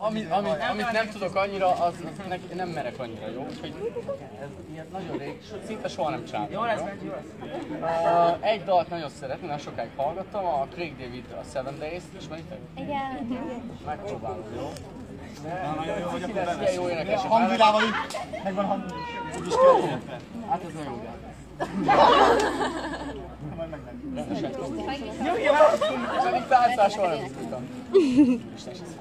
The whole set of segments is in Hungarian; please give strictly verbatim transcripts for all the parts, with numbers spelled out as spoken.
Ami, amit, amit nem tudok annyira, az neki nem merek annyira, jó? Úgyhogy ez ilyet nagyon rég, szinte soha nem csináltam. Jó lesz, Benji, jó lesz. Uh, egy dalt nagyon szeretném, mert sokáig hallgattam, a Craig David, a Seven Days-t, ismeritek? Igen. Megpróbálom, jó? Na, nagyon jó, hogy akkor bevesz. Jó énekes. Hangvirával így, megvan hang. Úgy is kell érte. Hát ez nagyon jó. Majd megment. Jó, jó! Pedig tárcás soha nem tudtam. Isten se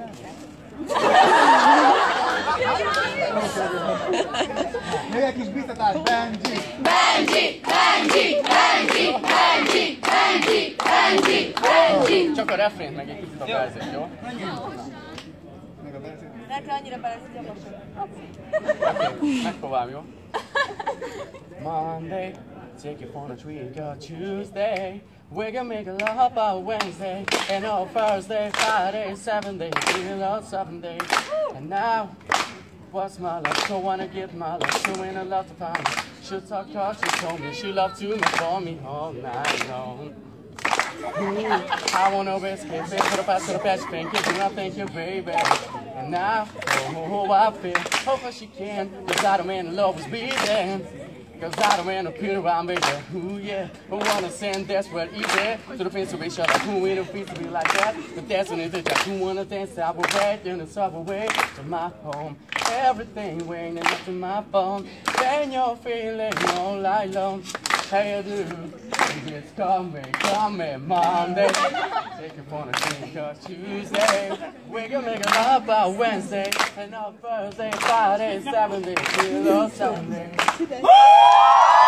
Még egy kis biztatás, Benji! Benji! Benji! Benji! Benji! Benji! Benji! Benji! Csak a refrént meg egy kicsit a verzét, jó? Meg a verzét. Ne kell annyira beleszedni a mosod. Oké, megpróbálom, jó? Monday, take you for a treat, your Tuesday. We're gonna make a love about Wednesday, and on Thursday, Friday, seven days, we love seven days. And now, what's my love? So wanna give my love, she ain't a lot to find. She talk cause she told me she loved to make for me all night long. Mm, I wanna escape, put a pass to the patch, thank you, do I thank you, baby. And now, oh, oh, I feel, hoping she can, cause I don't mean love was beating. Cause I don't want to put around, baby, ooh yeah. I wanna send desperate easy to the fence to be shut up, who ain't a face to be like that. But that's when it's just who wanna dance, I will wait in the subway to my home. Everything waiting up to my phone. Then you're feeling all night long. How you do? It's coming, coming Monday. Take it for a drink on Tuesday. We're gonna make a love by Wednesday. And on Thursday, Friday, seven days, till on Sunday.